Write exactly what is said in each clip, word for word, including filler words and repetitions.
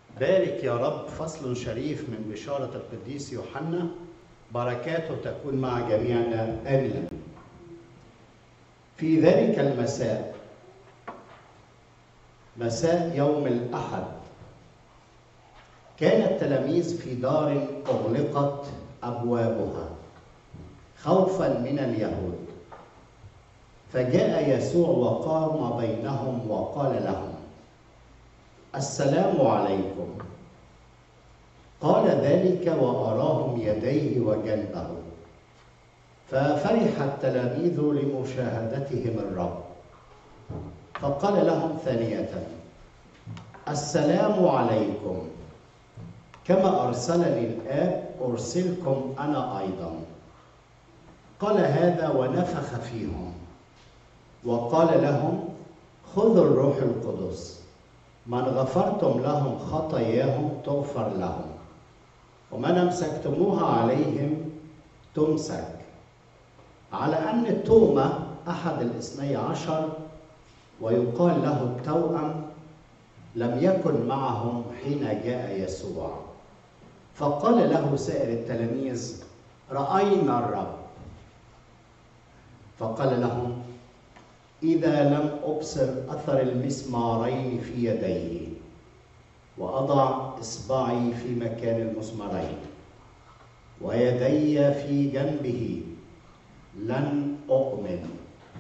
بارك يا رب فصل شريف من بشارة القديس يوحنا، بركاته تكون مع جميعنا آمين. في ذلك المساء، مساء يوم الأحد، كان التلاميذ في دار أغلقت أبوابها خوفا من اليهود، فجاء يسوع وقام بينهم وقال لهم: السلام عليكم. قال ذلك وأراهم يديه وجنبه، ففرح التلاميذ لمشاهدتهم الرب، فقال لهم ثانية: السلام عليكم، كما أرسلني الآب أرسلكم أنا أيضا. قال هذا ونفخ فيهم وقال لهم: خذوا الروح القدس، من غفرتم لهم خطاياهم تغفر لهم، ومن أمسكتموها عليهم تمسك. على أن توما أحد الاثني عشر ويقال له التوأم لم يكن معهم حين جاء يسوع، فقال له سائر التلاميذ: رأينا الرب. فقال لهم: إذا لم أبصر أثر المسمارين في يديه وأضع إصبعي في مكان المسمارين ويدي في جنبه لن أؤمن.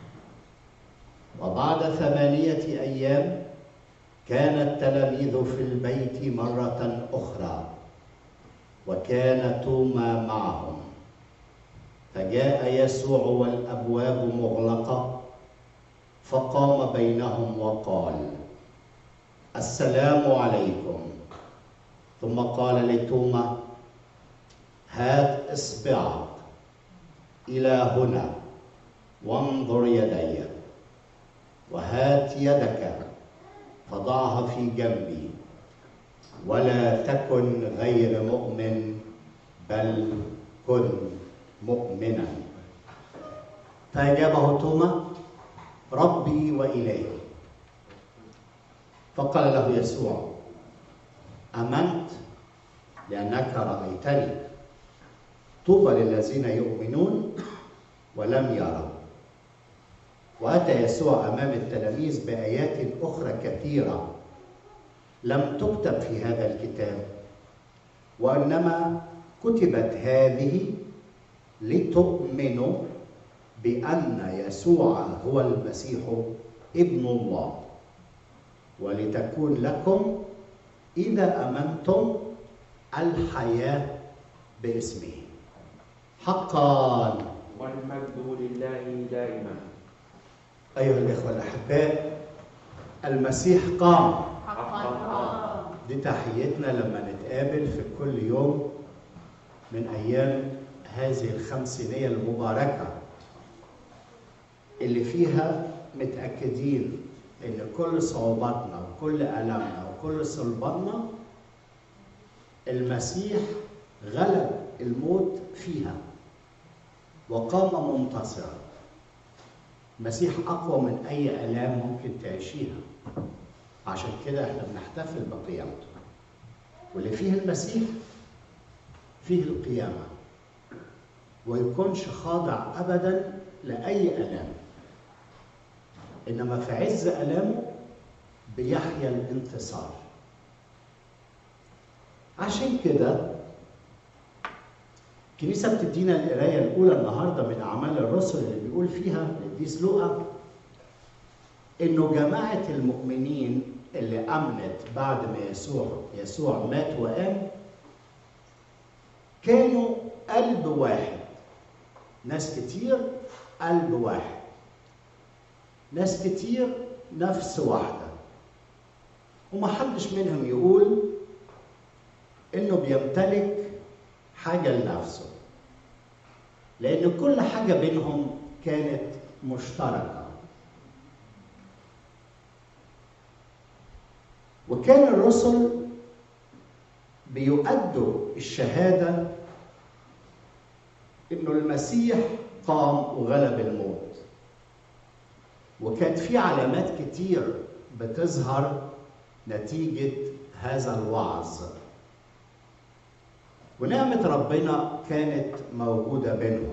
وبعد ثمانية أيام كان التلاميذ في البيت مرة أخرى، وكان توما معهم. فجاء يسوع والأبواب مغلقة، فقام بينهم وقال: السلام عليكم. ثم قال لتوما: هات إصبعك إلى هنا وانظر يدي، وهات يدك فضعها في جنبي، ولا تكن غير مؤمن بل كن مؤمنا. فأجابه توما: ربي وإلهي. فقال له يسوع: آمنت لأنك رأيتني، طوبى للذين يؤمنون ولم يروا. وأتى يسوع أمام التلاميذ بآيات أخرى كثيرة لم تكتب في هذا الكتاب، وإنما كتبت هذه لتؤمنوا بأن يسوع هو المسيح ابن الله، ولتكون لكم إذا آمنتم الحياة باسمه. حقا والمجد لله دائما. أيها الإخوة الأحباء، المسيح قام. حقا. دي تحيتنا لما نتقابل في كل يوم من أيام هذه الخمسينية المباركة، اللي فيها متأكدين إن كل صعوباتنا وكل ألمنا وكل صلباتنا المسيح غلب الموت فيها وقام منتصرا. المسيح أقوى من أي آلام ممكن تعيشيها، عشان كده احنا بنحتفل بقيامته. واللي فيه المسيح فيه القيامة، ويكونش خاضع أبدا لأي آلام، إنما في عز آلامه بيحيا الانتصار. عشان كده الكنيسة بتدينا القراية الأولى النهاردة من أعمال الرسل، اللي بيقول فيها القديس لوقا إنه جماعة المؤمنين اللي أمنت بعد ما يسوع يسوع مات وقام كانوا قلب واحد. ناس كتير قلب واحد، ناس كتير نفس واحدة، ومحدش منهم يقول إنه بيمتلك حاجة لنفسه، لأن كل حاجة بينهم كانت مشتركة. وكان الرسل بيؤدوا الشهادة إنه المسيح قام وغلب الموت، وكانت في علامات كتير بتظهر نتيجة هذا الوعظ، ونعمة ربنا كانت موجودة بينهم.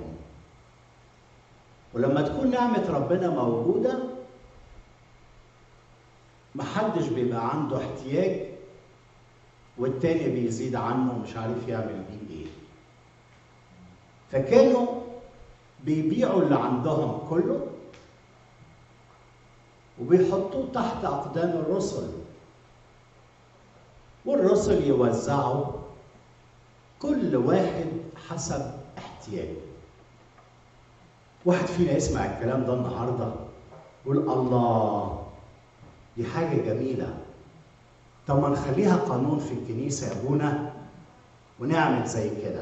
ولما تكون نعمة ربنا موجودة محدش بيبقى عنده احتياج والتاني بيزيد عنه ومش عارف يعمل بيه ايه. فكانوا بيبيعوا اللي عندهم كله وبيحطوه تحت أقدام الرسل، والرسل يوزعوا كل واحد حسب احتياجه. واحد فينا يسمع الكلام ده النهارده يقول الله دي حاجة جميلة، طب ما نخليها قانون في الكنيسة يا ابونا ونعمل زي كده.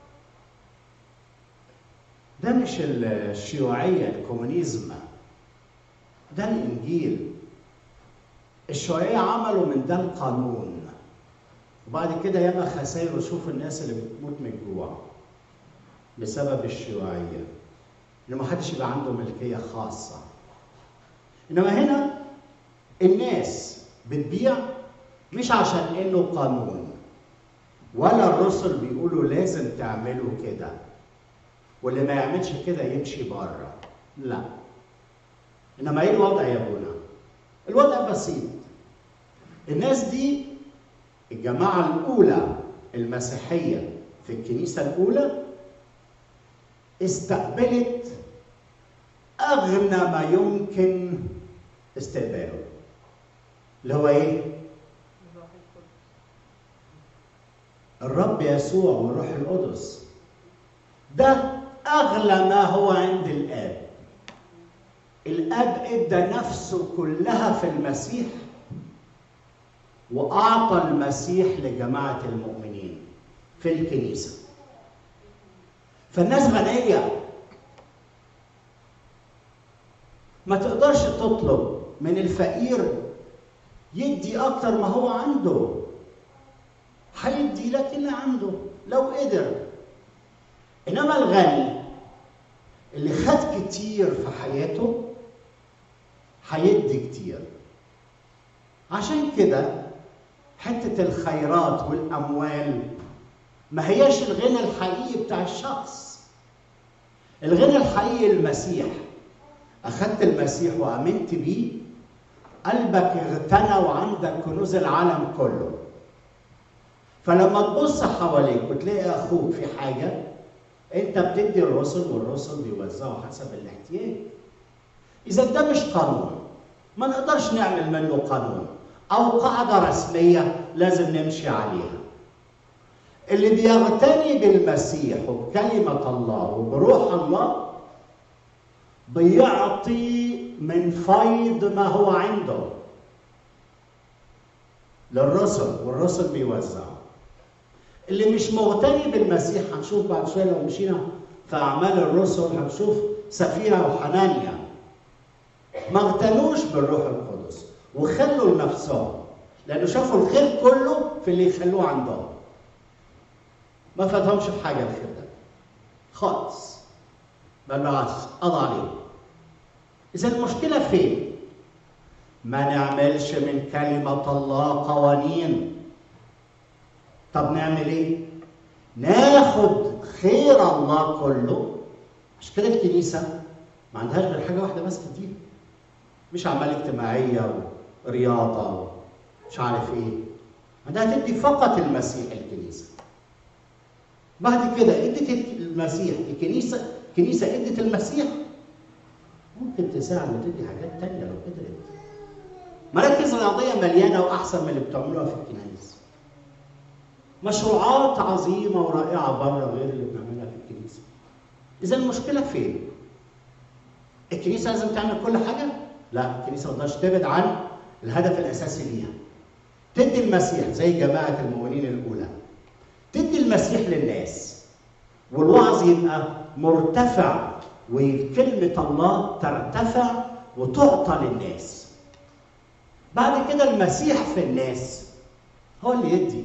ده مش الشيوعية، الكومونيزم، ده الإنجيل. الشيوعية عملوا من ده القانون، وبعد كده ياما خسائر. وشوف الناس اللي بتموت من الجوع بسبب الشيوعية، إن ما حدش يبقى عنده ملكية خاصة. إنما هنا الناس بتبيع مش عشان إنه قانون، ولا الرسل بيقولوا لازم تعملوا كده واللي ما يعملش كده يمشي بره، لا. إنما إيه الوضع يا ابونا؟ الوضع بسيط. الناس دي الجماعة الأولى المسيحية في الكنيسة الأولى استقبلت أغنى ما يمكن استقباله، اللي هو إيه؟ الرب يسوع والروح القدس. ده أغلى ما هو عند الآب. الآب إدى نفسه كلها في المسيح، وأعطى المسيح لجماعة المؤمنين في الكنيسة. فالناس غنية، ما تقدرش تطلب من الفقير يدي أكتر ما هو عنده. هيدي لك اللي عنده لو قدر. إنما الغني اللي خد كتير في حياته هيدي كتير. عشان كده حتة الخيرات والأموال ما هياش الغنى الحقيقي بتاع الشخص. الغنى الحقيقي المسيح. أخدت المسيح وآمنت بيه، قلبك اغتنى وعندك كنوز العالم كله. فلما تبص حواليك وتلاقي أخوك في حاجة، أنت بتدي الرسل والرسل بيوزعوا حسب الاحتياج. إذا ده مش قانون، ما نقدرش نعمل منه قانون أو قاعدة رسمية لازم نمشي عليها. اللي بيغتني بالمسيح وبكلمة الله وبروح الله بيعطي من فيض ما هو عنده للرسل، والرسل بيوزعوا. اللي مش مغتني بالمسيح، هنشوف بعد شوية لو مشينا في أعمال الرسل هنشوف سفيرة وحنانيا ما اغتنوش بالروح القدس وخلوا لنفسهم، لأنه شافوا الخير كله في اللي يخلوه عندهم. ما فاتهمش في حاجة الخير ده خالص، بل بالعكس قضى عليه. إذا المشكلة فين؟ ما نعملش من كلمة الله قوانين. طب نعمل إيه؟ ناخد خير الله كله. عشان كده الكنيسة ما عندهاش غير حاجة واحدة بس تديها، مش أعمال اجتماعية ورياضة ومش عارف إيه. عندها تدي فقط المسيح الكنيسة. بعد كده ادت المسيح الكنيسة، الكنيسة ادت المسيح، ممكن تساعد وتدي حاجات تانية لو قدرت. مراكز رياضية مليانة وأحسن من اللي بتعملوها في الكنائس. مشروعات عظيمة ورائعة بره غير اللي بنعملها في الكنيسة. إذا المشكلة فين؟ الكنيسة لازم تعمل كل حاجة؟ لا، الكنيسة ما تقدرش تبعد عن الهدف الأساسي ليها. تدي المسيح زي جماعة المؤمنين الأولى. تدي المسيح للناس، والوعظ يبقى مرتفع وكلمة الله ترتفع وتعطى للناس. بعد كده المسيح في الناس هو اللي يدي.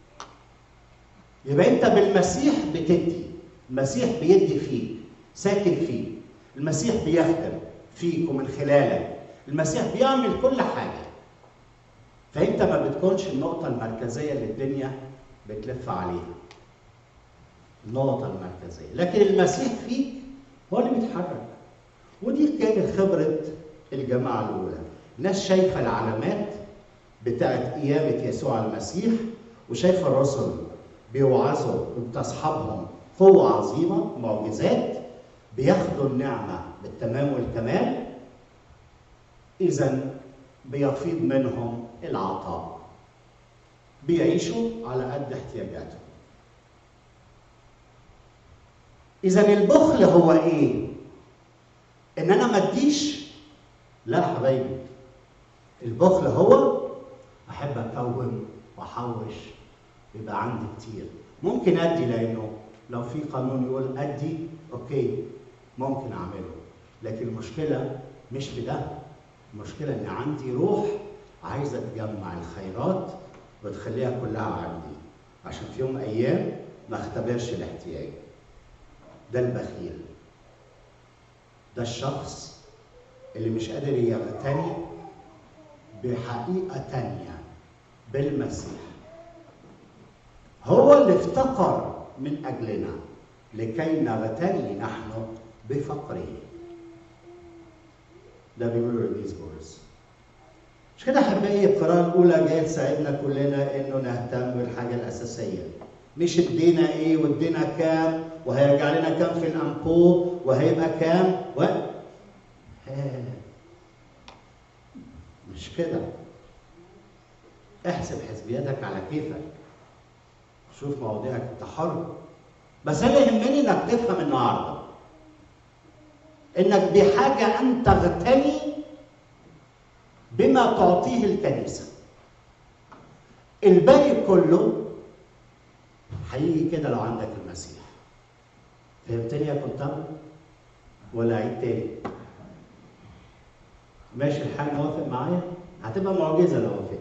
يبقى أنت بالمسيح بتدي، المسيح بيدي فيك، ساكن فيك، المسيح بيخدم فيك ومن خلالك، المسيح بيعمل كل حاجة. فانت ما بتكونش النقطه المركزيه اللي الدنيا بتلف عليها. النقطه المركزيه، لكن المسيح فيك هو اللي بيتحرك. ودي كانت خبره الجماعه الاولى. الناس شايفه العلامات بتاعت قيامه يسوع المسيح، وشايفه الرسل بيوعظوا وبتصحبهم قوه عظيمه، معجزات، بياخدوا النعمه بالتمام والكمال. اذا بيفيض منهم العطاء، بيعيشوا على قد احتياجاتهم. اذا البخل هو ايه؟ ان انا ما اديش؟ لا حبايبي، البخل هو احب اكون واحوش، يبقى عندي كتير. ممكن ادي، لانه لو في قانون يقول ادي اوكي ممكن اعمله، لكن المشكله مش في ده. المشكله ان عندي روح عايزه تجمع الخيرات وتخليها كلها عندي، عشان في يوم ايام ما اختبرش الاحتياج. ده البخيل، ده الشخص اللي مش قادر يغتني بحقيقه تانيه بالمسيح. هو اللي افتقر من اجلنا لكي نغتني نحن بفقره. ده بيقولوا القديس بولس. مش كده احبائي؟ القراءه الاولى جايه تساعدنا كلنا انه نهتم بالحاجه الاساسيه، مش ادينا ايه وادينا كام وهيرجع لنا كام في الامبو وهيبقى كام و مش كده. احسب حساباتك على كيفك، شوف مواضيعك، انت حر. بس انا يهمني انك تفهم النهارده انك بحاجه ان تغتني بما تعطيه الكنيسه. الباقي كله هيجي كده لو عندك المسيح. فهمتني يا كنتم؟ ولا عيد تاني؟ ماشي الحال؟ موافق معايا؟ هتبقى معجزه لو وافقت.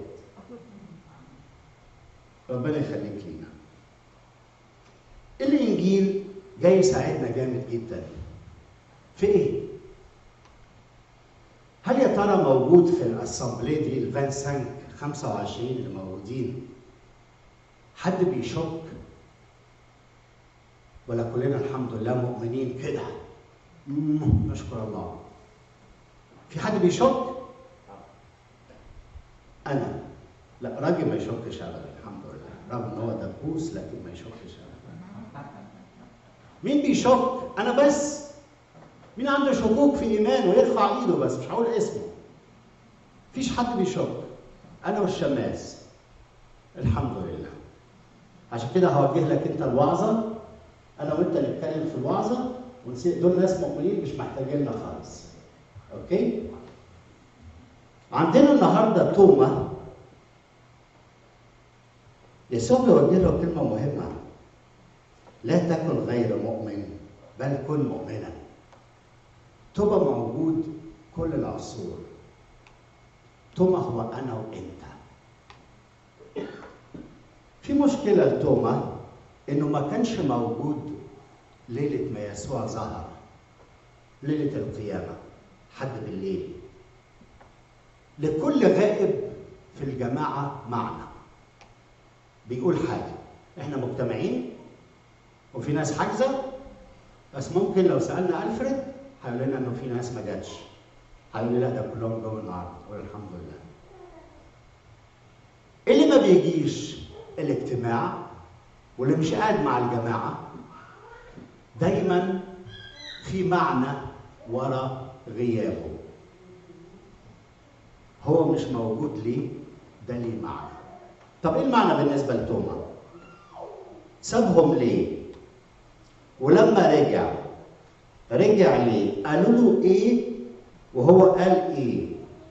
ربنا يخليك لينا. الانجيل جاي يساعدنا جامد جدا في ايه؟ هل يا ترى موجود في الاسامبليه دي الفان سانك خمسة وعشرين اللي موجودين حد بيشك؟ ولا كلنا الحمد لله مؤمنين كده؟ نشكر الله. في حد بيشك؟ انا لا، راجل ما يشكش ابدا الحمد لله، رغم ان هو دبوس لكن ما يشكش ابدا. مين بيشك؟ انا بس. مين عنده شكوك في ايمانه يرفع ايده بس، مش هقول اسمه. مفيش حد بيشك، انا والشماس الحمد لله. عشان كده هوجه لك انت الوعظه، انا وانت نتكلم في الوعظه ونسيب دول ناس مؤمنين مش محتاجين لنا خالص. اوكي؟ عندنا النهارده توما. يسوع بيوجه له كلمه مهمه: لا تكن غير مؤمن بل كن مؤمنا. توما موجود كل العصور. توما هو انا وانت. في مشكله لتوما انه ما كانش موجود ليله ما يسوع ظهر، ليله القيامه، حد بالليل. لكل غائب في الجماعه معنى بيقول حاجه. احنا مجتمعين وفي ناس حاجزه، بس ممكن لو سالنا الفريد هيقول لنا انه في ناس ما جاتش. هيقول لي لا ده كلهم جم النهارده، اقول الحمد لله. اللي ما بيجيش الاجتماع واللي مش قاعد مع الجماعه دايما في معنى ورا غيابه. هو مش موجود ليه؟ ده ليه معنى. طب ايه المعنى بالنسبه لتوما؟ سابهم ليه؟ ولما رجع رجع ليه؟ قالوا له ايه وهو قال ايه؟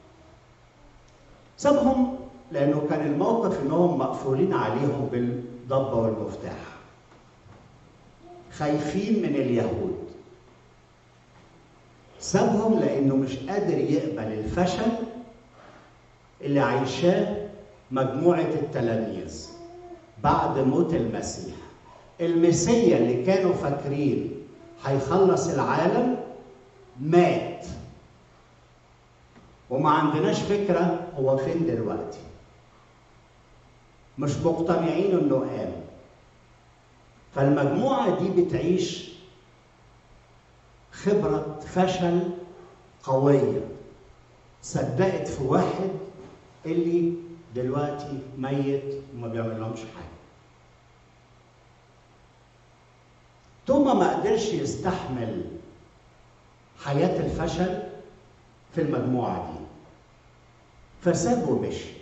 سابهم لانه كان الموقف انهم مقفولين عليهم بالضبه والمفتاح، خايفين من اليهود. سابهم لانه مش قادر يقبل الفشل اللي عايشاه مجموعه التلاميذ بعد موت المسيح. المسيا اللي كانوا فاكرين هيخلص العالم مات، وما عندناش فكره هو فين دلوقتي. مش مقتنعين انه قام. فالمجموعة دي بتعيش خبرة فشل قوية، صدقت في واحد اللي دلوقتي ميت وما بيعملهمش حاجة. توما ما قدرش يستحمل حياة الفشل في المجموعة دي، فساب ومشي.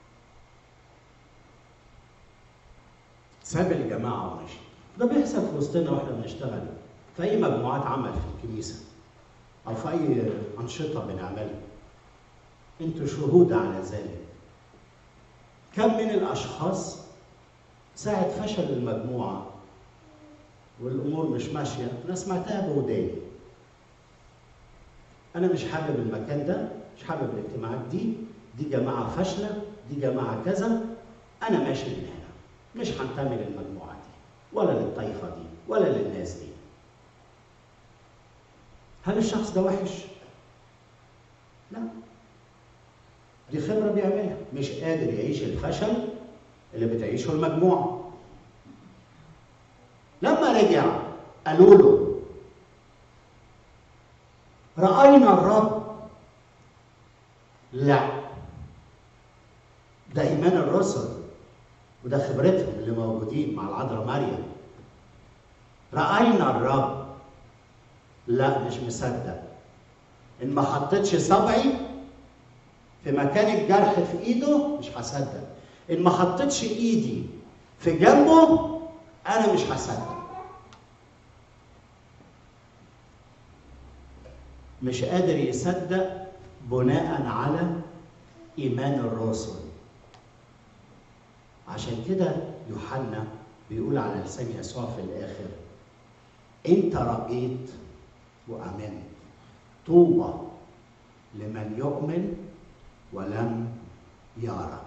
ساب الجماعة ومشي. ده بيحصل في وسطنا واحنا بنشتغل في أي مجموعات عمل في الكنيسة أو في أي أنشطة بنعملها. أنتوا شهود على ذلك. كم من الأشخاص ساعة فشل المجموعة والأمور مش ماشية، أنا سمعتها بوداني. أنا مش حابب المكان ده، مش حابب الاجتماعات دي، دي جماعة فاشلة، دي جماعة كذا، أنا ماشي من هنا، مش هنتمي للمجموعة دي، ولا للطائفة دي، ولا للناس دي. هل الشخص ده وحش؟ لا. دي خبرة بيعملها، مش قادر يعيش الفشل اللي بتعيشه المجموعة. لما رجع قالوا له رأينا الرب. لا، ده إيمان الرسل وده خبرتهم اللي موجودين مع العذراء مريم. رأينا الرب. لا، مش مصدق. إن ما حطيتش صبعي في مكان الجرح في إيده مش هصدق. إن ما حطيتش إيدي في جنبه أنا مش هصدق. مش قادر يصدق بناء على إيمان الرسل. عشان كده يوحنا بيقول على لسان يسوع في الآخر: أنت رأيت وآمنت، طوبى لمن يؤمن ولم يرى.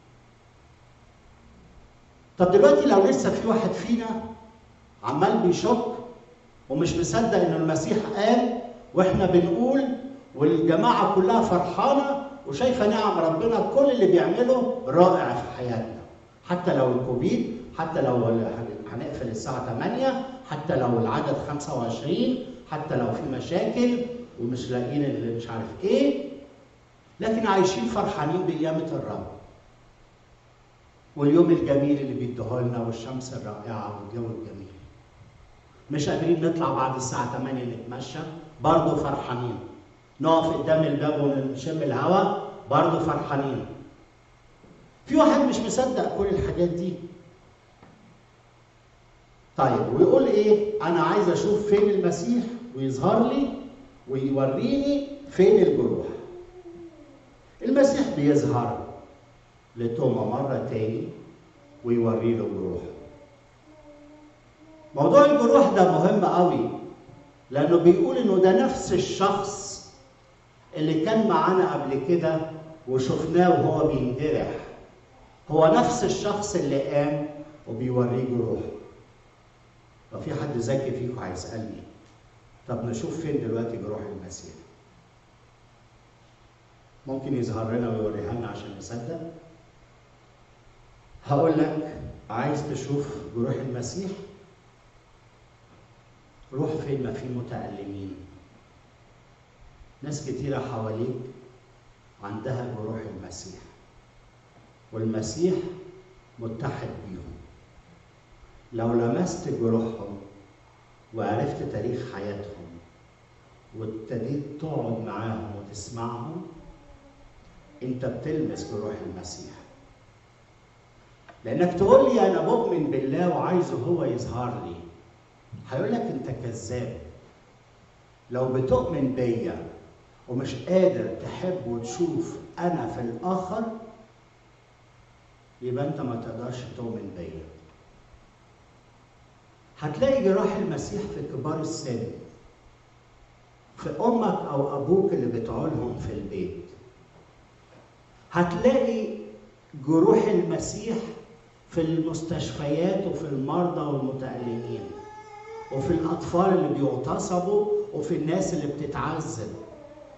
طب دلوقتي لو لسه في واحد فينا عمال بيشك ومش مصدق إن المسيح قال، واحنا بنقول والجماعة كلها فرحانة وشايفة نعم ربنا كل اللي بيعمله رائع في حياتنا، حتى لو الكوفيد، حتى لو هنقفل الساعة ثمانية، حتى لو العدد خمسة وعشرين، حتى لو في مشاكل ومش لاقيين اللي مش عارف ايه، لكن عايشين فرحانين بقيامة الرب واليوم الجميل اللي بيديهولنا والشمس الرائعة والجو الجميل. مش قادرين نطلع بعد الساعة ثمانية نتمشى، برضه فرحانين. نقف قدام الباب ونشم الهواء، برضه فرحانين. في واحد مش مصدق كل الحاجات دي. طيب ويقول ايه؟ انا عايز اشوف فين المسيح ويظهر لي ويوريني فين الجروح. المسيح بيظهر لتوما مرة تاني ويوري له جروحه. موضوع الجروح ده مهم قوي، لأنه بيقول إنه ده نفس الشخص اللي كان معانا قبل كده وشفناه وهو بينجرح. هو نفس الشخص اللي قام وبيوريه جروحه. لو في حد ذكي فيكم هيسألني: طب نشوف فين دلوقتي جروح المسيح؟ ممكن يظهر لنا ويوريها لنا عشان نصدق؟ هقول لك: عايز تشوف جروح المسيح؟ روح فين ما في متألمين. ناس كتيرة حواليك عندها جروح المسيح، والمسيح متحد بيهم. لو لمست جروحهم وعرفت تاريخ حياتهم وابتديت تقعد معاهم وتسمعهم، انت بتلمس جروح المسيح. لانك تقول لي انا بؤمن بالله وعايزه هو يظهر لي، هيقول لك انت كذاب. لو بتؤمن بيا ومش قادر تحب وتشوف انا في الاخر، يبقى انت ما تقدرش تؤمن بيا. هتلاقي جراح المسيح في كبار السن، في امك او ابوك اللي بتعولهم في البيت. هتلاقي جروح المسيح في المستشفيات وفي المرضى والمتألمين وفي الأطفال اللي بيغتصبوا وفي الناس اللي بتتعذب.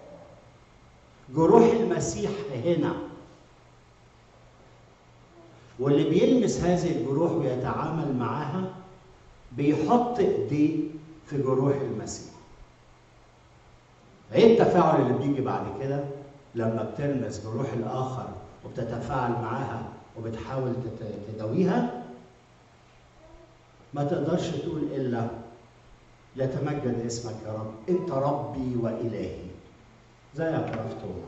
جروح المسيح هنا. واللي بيلمس هذه الجروح ويتعامل معها بيحط ايديه في جروح المسيح. ايه التفاعل اللي بيجي بعد كده لما بتلمس جروح الاخر وبتتفاعل معاها وبتحاول تداويها؟ ما تقدرش تقول الا يتمجد اسمك يا رب، انت ربي والهي، زي اعتراف توما.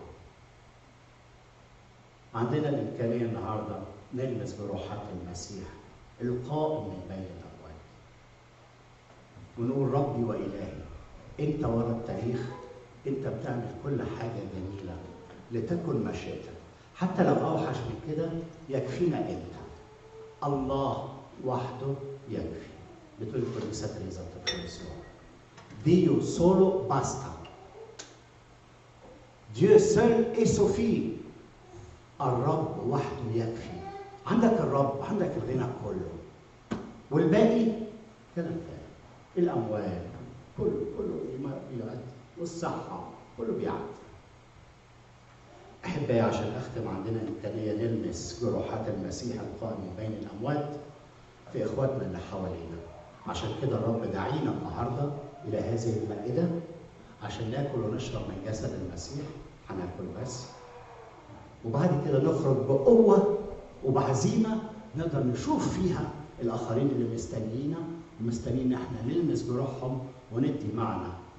عندنا الامكانيه النهارده نلمس جروحات المسيح القائم من بين الاموات ونقول ربي والهي، انت ورا التاريخ، انت بتعمل كل حاجه جميله لتكن مشيئتك، حتى لو اوحش من كده يكفينا انت. الله وحده يكفي. بتقول الكنيسه تريزا الطفل Dio solo basta. Dieu seul est suffit. الرب وحده يكفي. عندك الرب، عندك الغنى كله. والباقي كلام تاني. الأموال كله كله بيعدي، والصحة كله بيعدي. أحبائي عشان أختم، عندنا إمكانية نلمس جروحات المسيح القائم من بين الأموات في إخواتنا اللي حوالينا. عشان كده الرب دعينا النهارده إلى هذه المائدة عشان ناكل ونشرب من جسد المسيح. هناكل بس، وبعد كده نخرج بقوة وبعزيمة نقدر نشوف فيها الآخرين اللي مستنيينا ومستنيين إن احنا نلمس جروحهم وندي معنا